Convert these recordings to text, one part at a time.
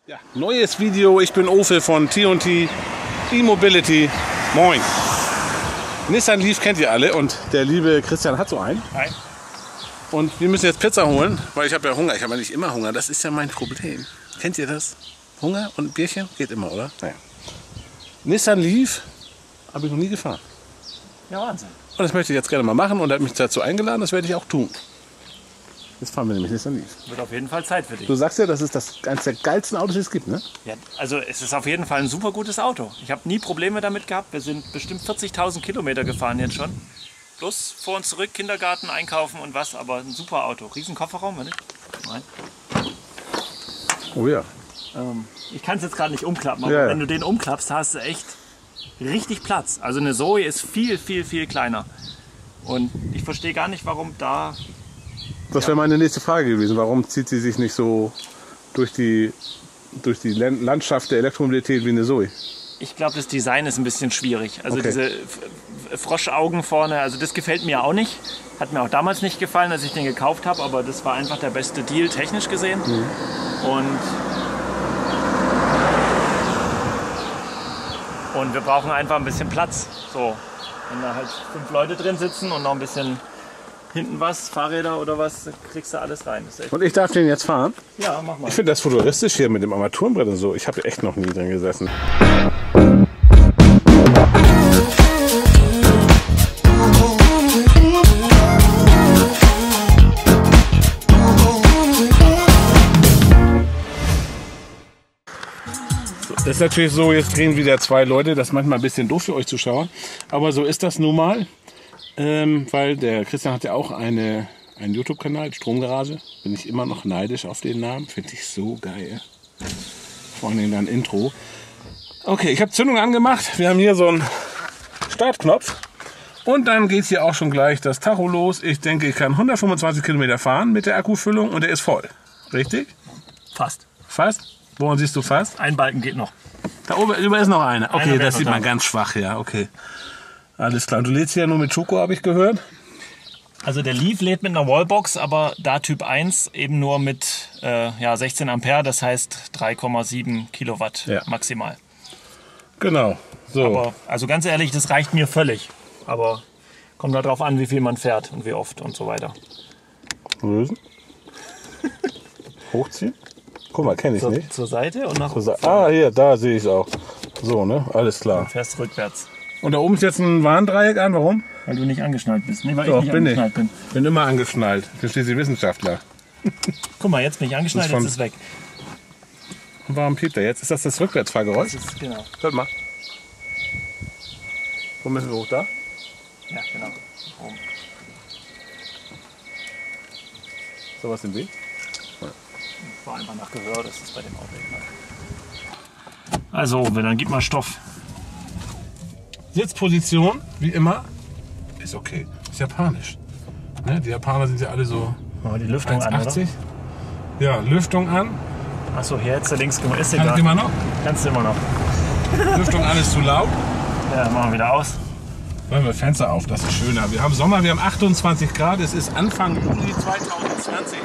Ja, neues Video, ich bin Ofe von T&T E-Mobility. Moin. Nissan Leaf kennt ihr alle und der liebe Christian hat so einen. Hi. Und wir müssen jetzt Pizza holen, weil ich habe ja Hunger. Ich habe ja nicht immer Hunger, das ist ja mein Problem. Kennt ihr das? Hunger und Bierchen? Geht immer, oder? Naja. Nissan Leaf habe ich noch nie gefahren. Ja, Wahnsinn. Und das möchte ich jetzt gerne mal machen und er hat mich dazu eingeladen, das werde ich auch tun. Jetzt fahren wir nämlich Nissan Leaf. Wird auf jeden Fall Zeit für dich. Du sagst ja, das ist eines der geilsten Autos, die es gibt, ne? Ja, also es ist auf jeden Fall ein super gutes Auto. Ich habe nie Probleme damit gehabt. Wir sind bestimmt 40.000 Kilometer gefahren jetzt schon. Plus vor und zurück, Kindergarten, einkaufen und was, aber ein super Auto. Riesen Kofferraum, oder? Nein. Oh ja. Ich kann es jetzt gerade nicht umklappen, aber Ja, ja. wenn du den umklappst, hast du echt richtig Platz. Also eine Zoe ist viel, viel, viel kleiner. Und ich verstehe gar nicht, warum da... Das wäre meine nächste Frage gewesen. Warum zieht sie sich nicht so durch die Landschaft der Elektromobilität wie eine Zoe? Ich glaube, das Design ist ein bisschen schwierig. Also Okay. diese Froschaugen vorne, also das gefällt mir auch nicht. Hat mir auch damals nicht gefallen, als ich den gekauft habe, aber das war einfach der beste Deal, technisch gesehen. Und wir brauchen einfach ein bisschen Platz. So, wenn da halt 5 Leute drin sitzen und noch ein bisschen hinten was, Fahrräder oder was, kriegst du alles rein. Das ist echt, Und ich darf den jetzt fahren? ja, mach mal. Ich finde das futuristisch hier mit dem Armaturenbrett und so. Ich habe echt noch nie drin gesessen. Das ist natürlich so, jetzt drehen wieder 2 Leute, das ist manchmal ein bisschen doof für euch Zuschauer, aber so ist das nun mal, weil der Christian hat ja auch einen YouTube-Kanal, Stromgarage, bin ich immer noch neidisch auf den Namen, finde ich so geil, vor allem dann Intro. Okay, ich habe Zündung angemacht, wir haben hier so einen Startknopf und dann geht hier auch schon gleich das Tacho los. Ich denke, ich kann 125 Kilometer fahren mit der Akkufüllung und der ist voll, richtig? Fast. Fast? Woran siehst du fast? Ein Balken geht noch. Da oben ist noch einer. Okay, Einer das wird sieht noch man da. ganz schwach, ja, okay. Alles klar. Du lädst hier nur mit Schoko, habe ich gehört. Also der Leaf lädt mit einer Wallbox, aber da Typ 1 eben nur mit 16 Ampere, das heißt 3,7 Kilowatt Ja. maximal. Genau. So. Aber also ganz ehrlich, das reicht mir völlig. Aber kommt darauf an, wie viel man fährt und wie oft und so weiter. Lösen. Hochziehen. Guck mal, kenne ich nicht. Zur Seite und nach Hier, da sehe ich es auch. So, ne? Alles klar. fährst rückwärts, Und da oben ist jetzt ein Warndreieck an. Warum? weil du nicht angeschnallt bist. Nee, weil Doch, ich nicht bin ich. angeschnallt bin. Bin immer angeschnallt. Ich bin schließlich Wissenschaftler. Guck mal, jetzt bin ich angeschnallt, Das ist jetzt ist es weg. Und warum piept er jetzt? Ist das das Rückwärtsfahrgeräusch? Das ist, genau. Hört mal. Wo müssen wir hoch? Da? Ja, genau. Oben. Sowas im Weg? War einfach nach Gehör, das ist bei dem Auto egal. Also, dann gib mal Stoff. Sitzposition, wie immer, ist okay. Ist japanisch. Ne? Die Japaner sind ja alle so Machen wir die Lüftung an, oder? 1,80. Ja, Lüftung an. Achso, hier jetzt der links gemacht. Ist Kann egal. immer noch. Kannst du immer noch. Lüftung an ist zu laut. Ja, machen wir wieder aus. Machen wir Fenster auf, das ist schöner. Wir haben Sommer, wir haben 28 Grad. Es ist Anfang Juli 2020.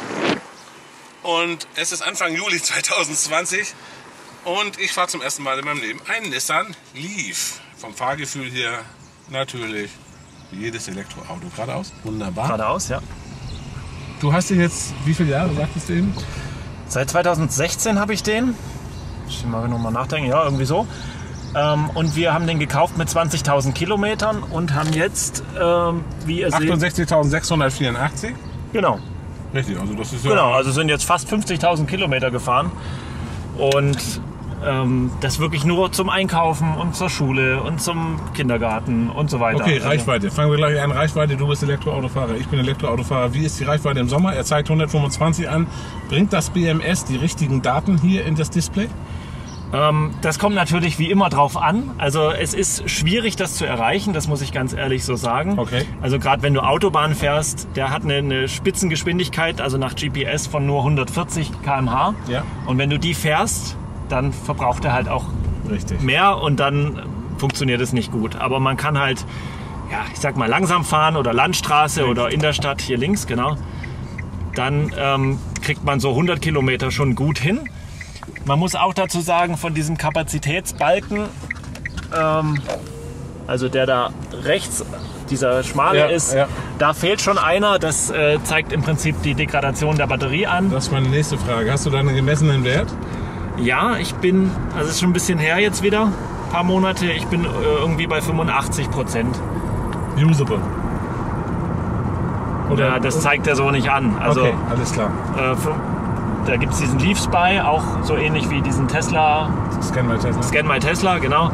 Und es ist Anfang Juli 2020. Und ich fahre zum ersten Mal in meinem Leben einen Nissan Leaf. Vom Fahrgefühl her natürlich wie jedes Elektroauto. Geradeaus? Wunderbar. Geradeaus, ja. Du hast den jetzt, wie viele Jahre sagtest du eben? Seit 2016 habe ich den. Ich mal nochmal nachdenken, ja, irgendwie so. Und wir haben den gekauft mit 20.000 Kilometern und haben jetzt, wie ihr seht, 68.684. genau, Richtig, also das ist ja... genau, also sind jetzt fast 50.000 Kilometer gefahren. Und das wirklich nur zum Einkaufen und zur Schule und zum Kindergarten und so weiter. Okay, Also, Reichweite. Fangen wir gleich an. Reichweite, du bist Elektroautofahrer, ich bin Elektroautofahrer. Wie ist die Reichweite im Sommer? Er zeigt 125 an. Bringt das BMS die richtigen Daten hier in das Display? das kommt natürlich wie immer drauf an. Also es ist schwierig, das zu erreichen, das muss ich ganz ehrlich so sagen. Okay. Also gerade wenn du Autobahn fährst, der hat eine Spitzengeschwindigkeit, also nach GPS von nur 140 km/h. Ja. Und wenn du die fährst, dann verbraucht er halt auch Richtig. mehr und dann funktioniert es nicht gut. Aber man kann halt, ja, ich sag mal, langsam fahren oder Landstraße oder in der Stadt, hier links, genau. Dann kriegt man so 100 Kilometer schon gut hin. Man muss auch dazu sagen, von diesem Kapazitätsbalken, also der da rechts, dieser schmale ist, da fehlt schon einer. Das zeigt im Prinzip die Degradation der Batterie an. Das ist meine nächste Frage. Hast du da einen gemessenen Wert? Ja, ich bin, also es ist schon ein bisschen her jetzt wieder, ein paar Monate, ich bin irgendwie bei 85%. Usable. Oder das zeigt er so nicht an. Also, okay, alles klar. Da gibt es diesen Leaf Spy, auch so ähnlich wie diesen Tesla. Scan My Tesla, genau.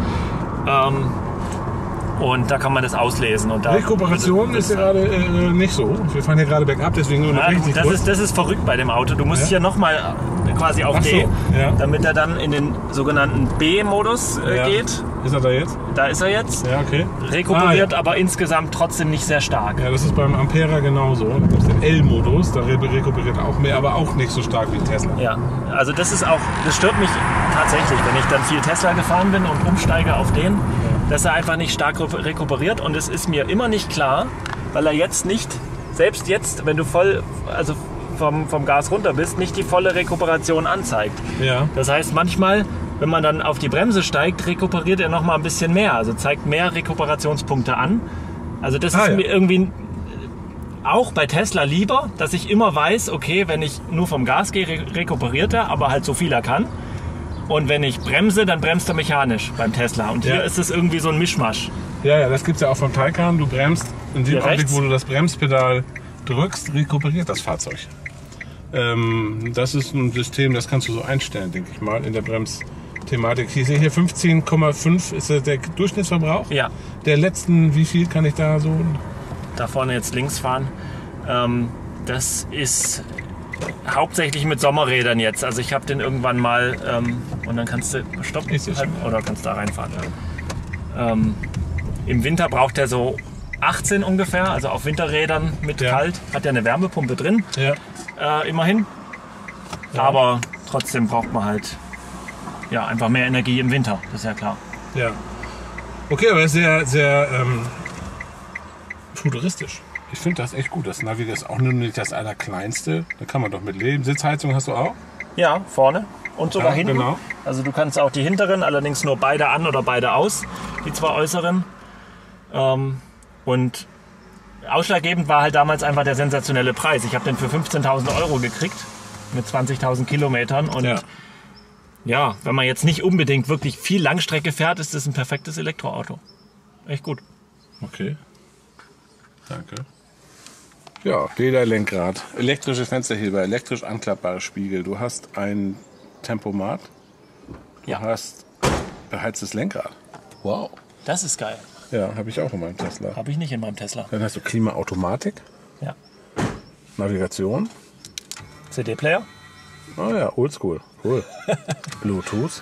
Und da kann man das auslesen. Und da Rekuperation ist gerade nicht so. Wir fahren hier gerade bergab, deswegen nur das ist verrückt bei dem Auto. Du musst hier nochmal quasi auf D, damit er dann in den sogenannten B-Modus geht. Ist er da jetzt? Da ist er jetzt. Ja, okay. Rekuperiert aber insgesamt trotzdem nicht sehr stark. Ja, das ist beim Ampera genauso. Da gibt es den L-Modus, da rekuperiert auch mehr, aber auch nicht so stark wie Tesla. Ja, also das stört mich tatsächlich, wenn ich dann viel Tesla gefahren bin und umsteige auf den, dass er einfach nicht stark rekuperiert. Und es ist mir immer nicht klar, weil er jetzt nicht, selbst jetzt, wenn du voll, also vom Gas runter bist, nicht die volle Rekuperation anzeigt. Ja. Das heißt, manchmal, wenn man dann auf die Bremse steigt, rekuperiert er noch mal ein bisschen mehr, also zeigt mehr Rekuperationspunkte an. Also das ist mir irgendwie auch bei Tesla lieber, dass ich immer weiß, okay, wenn ich nur vom Gas gehe, rekuperiert er, aber halt so viel er kann. Und wenn ich bremse, dann bremst er mechanisch beim Tesla. Und hier ist es irgendwie so ein Mischmasch. Ja, das gibt es ja auch vom Taycan. Du bremst, in dem Augenblick, wo du das Bremspedal drückst, rekuperiert das Fahrzeug. Das ist ein System, das kannst du so einstellen, denke ich mal, in der Bremsthematik. Ich sehe hier 15,5 ist der Durchschnittsverbrauch. Ja. Der letzten, wie viel kann ich da so? Da vorne jetzt links fahren. Das ist hauptsächlich mit Sommerrädern jetzt. Also ich habe den irgendwann mal und dann kannst du stoppen oder kannst da reinfahren. Im Winter braucht er so 18 ungefähr, also auf Winterrädern mit kalt. Hat ja eine Wärmepumpe drin, immerhin. Ja. Aber trotzdem braucht man halt einfach mehr Energie im Winter, das ist ja klar. Ja. Okay, aber sehr, sehr futuristisch. Ich finde das echt gut. Das Navi ist auch nur nicht das Allerkleinste. Da kann man doch mit leben. Sitzheizung hast du auch? Ja, vorne und sogar hinten. Genau. Also du kannst auch die hinteren, allerdings nur beide an oder beide aus, die zwei äußeren. Und ausschlaggebend war halt damals einfach der sensationelle Preis. Ich habe den für 15.000 € gekriegt mit 20.000 Kilometern. Und wenn man jetzt nicht unbedingt wirklich viel Langstrecke fährt, ist das ein perfektes Elektroauto. Echt gut. Okay. Danke. Ja, Lederlenkrad, elektrische Fensterheber, elektrisch anklappbare Spiegel. Du hast ein Tempomat. Du hast beheiztes Lenkrad. Wow. Das ist geil. Ja, habe ich auch in meinem Tesla. Habe ich nicht in meinem Tesla. Dann hast du Klimaautomatik. Ja. Navigation. CD-Player. Oh ja, oldschool. Cool. Bluetooth.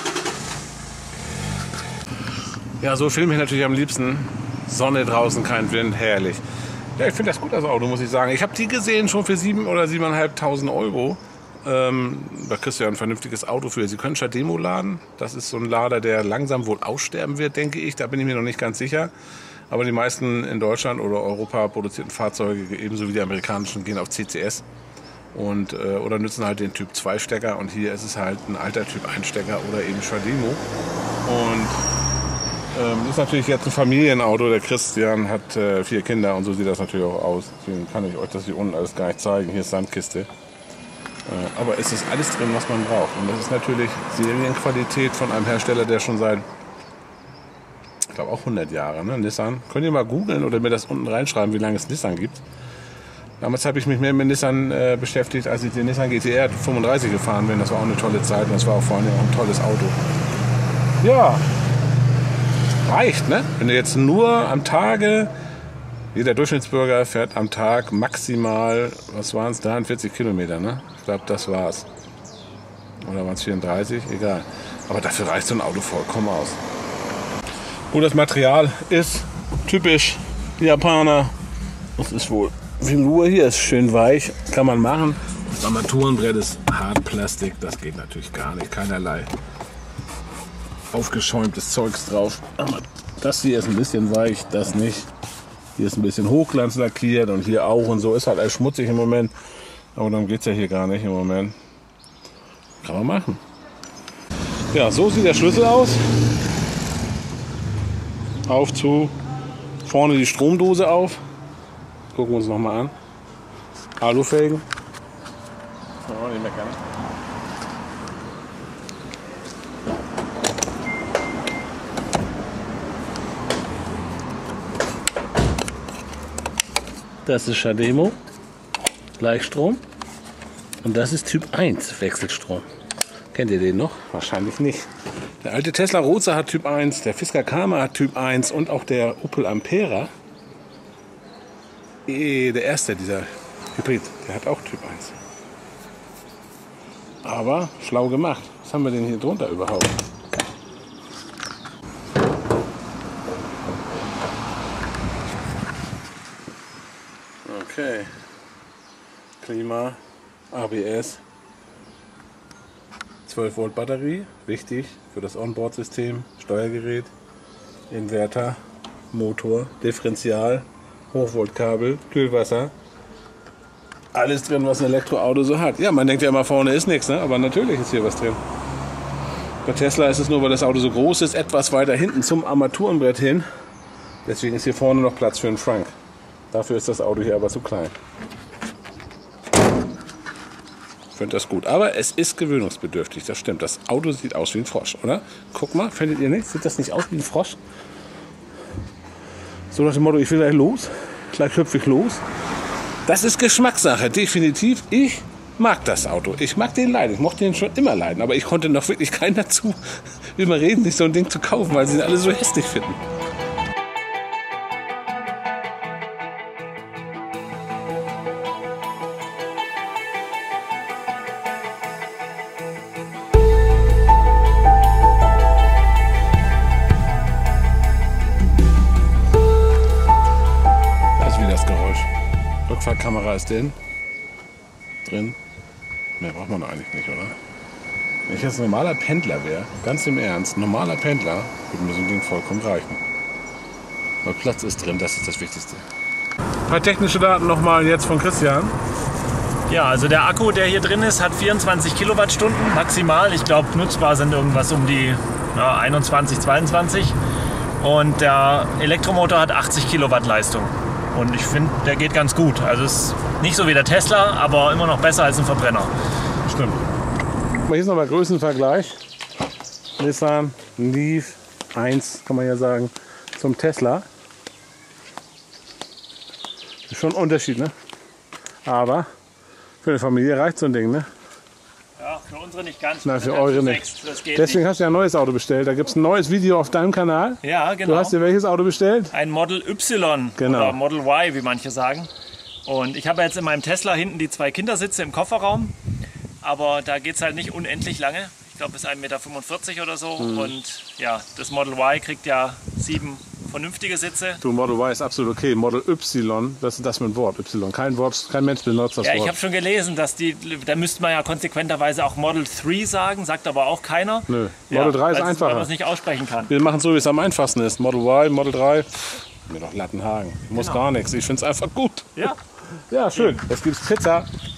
Ja, so filme ich natürlich am liebsten. Sonne draußen, kein Wind, herrlich. Ja, ich finde das gut, das Auto, muss ich sagen. Ich habe die gesehen schon für 7.000 oder 7.500 €. Da kriegst du ja ein vernünftiges Auto für. Sie können Demo laden. Das ist so ein Lader, der langsam wohl aussterben wird, denke ich. Da bin ich mir noch nicht ganz sicher. Aber die meisten in Deutschland oder Europa produzierten Fahrzeuge, ebenso wie die amerikanischen, gehen auf CCS. Oder nutzen halt den Typ 2 Stecker. Und hier ist es halt ein alter Typ 1 Stecker oder eben Demo. Und das ist natürlich jetzt ein Familienauto. Der Christian hat 4 Kinder und so sieht das natürlich auch aus. Deswegen kann ich euch das hier unten alles gar nicht zeigen. Hier ist Sandkiste. Aber es ist alles drin, was man braucht. Und das ist natürlich Serienqualität von einem Hersteller, der schon seit, ich glaube auch 100 Jahre, ne? Nissan. Könnt ihr mal googeln oder mir das unten reinschreiben, wie lange es Nissan gibt. Damals habe ich mich mehr mit Nissan beschäftigt, als ich den Nissan GT-R 35 gefahren bin. Das war auch eine tolle Zeit und das war auch vor allem auch ein tolles Auto. Ja, reicht, ne? Wenn du jetzt nur am Tage, jeder Durchschnittsbürger fährt am Tag maximal, was waren es, 43 Kilometer, ne? Ich glaube, das war's. Oder waren es 34? Egal. Aber dafür reicht so ein Auto vollkommen aus. Gut, das Material ist typisch Japaner. Das ist wohl Velour hier, ist schön weich, kann man machen. Das Armaturenbrett ist Hartplastik, das geht natürlich gar nicht. Keinerlei aufgeschäumtes Zeugs drauf. Aber das hier ist ein bisschen weich, das nicht. Hier ist ein bisschen hochglanzlackiert und hier auch und so. Ist halt alles schmutzig im Moment. Aber darum geht es ja hier gar nicht im Moment. Kann man machen. Ja, so sieht der Schlüssel aus. Auf zu. Vorne die Stromdose auf. Gucken wir uns nochmal an. Alufelgen. Oh, nicht meckern. Das ist Schademo, Gleichstrom. Und das ist Typ 1 Wechselstrom. Kennt ihr den noch? Wahrscheinlich nicht. Der alte Tesla Roadster hat Typ 1, der Fisker Karma hat Typ 1 und auch der Opel Ampera. Der erste, dieser Hybrid, der hat auch Typ 1. Aber schlau gemacht. Was haben wir denn hier drunter überhaupt? Okay. Klima, ABS, 12 Volt Batterie, wichtig für das Onboard-System, Steuergerät, Inverter, Motor, Differential, Hochvoltkabel, Kühlwasser. Alles drin, was ein Elektroauto so hat. Ja, man denkt ja immer, vorne ist nichts, ne? Aber natürlich ist hier was drin. Bei Tesla ist es nur, weil das Auto so groß ist, etwas weiter hinten zum Armaturenbrett hin. Deswegen ist hier vorne noch Platz für einen Frank. Dafür ist das Auto hier aber zu klein. Ich finde das gut. Aber es ist gewöhnungsbedürftig, das stimmt. Das Auto sieht aus wie ein Frosch, oder? Guck mal, findet ihr nicht? Sieht das nicht aus wie ein Frosch? So nach dem Motto, ich will gleich los. Gleich hüpfe ich los. Das ist Geschmackssache, definitiv. Ich mag das Auto. Ich mag den leiden. Ich mochte den schon immer leiden. Aber ich konnte noch wirklich keinen dazu überreden, sich so ein Ding zu kaufen, weil sie ihn alle so hässlich finden. Rückfahrkamera ist drin. Mehr braucht man eigentlich nicht, oder? Wenn ich jetzt ein normaler Pendler wäre, ganz im Ernst, ein normaler Pendler, würde mir so ein Ding vollkommen reichen. Weil Platz ist drin, das ist das Wichtigste. Ein paar technische Daten nochmal jetzt von Christian. Ja, also der Akku, der hier drin ist, hat 24 Kilowattstunden maximal. Ich glaube, nutzbar sind irgendwas um die 21, 22. Und der Elektromotor hat 80 Kilowatt Leistung. Und ich finde, der geht ganz gut. Also es ist nicht so wie der Tesla, aber immer noch besser als ein Verbrenner. Stimmt. Hier ist nochmal Größenvergleich. Nissan Leaf 1, kann man ja sagen, zum Tesla. Ist schon ein Unterschied, ne? Aber für eine Familie reicht so ein Ding, ne? Ja, für unsere nicht ganz. Nein, für eure nicht. Deswegen hast du ja ein neues Auto bestellt. Da gibt es ein neues Video auf deinem Kanal. Ja, genau. Du hast dir welches Auto bestellt? Ein Model Y oder Model Y, wie manche sagen. Und ich habe jetzt in meinem Tesla hinten die 2 Kindersitze im Kofferraum. Aber da geht es halt nicht unendlich lange. Ich glaube, bis 1,45 Meter oder so. Und ja, das Model Y kriegt ja 7 vernünftige Sitze. Du, Model Y ist absolut okay. Model Y, was ist das für ein Wort? Y. Kein Mensch benutzt das Wort. Ja, ich habe schon gelesen, dass da müsste man ja konsequenterweise auch Model 3 sagen, sagt aber auch keiner. Nö, Model 3 ist einfacher. Weil man es nicht aussprechen kann. Wir machen so, wie es am einfachsten ist. Model Y, Model 3, mir doch Lattenhagen. Ich muss gar nichts, ich finde es einfach gut. Ja. Ja, schön. Jetzt gibt's Pizza.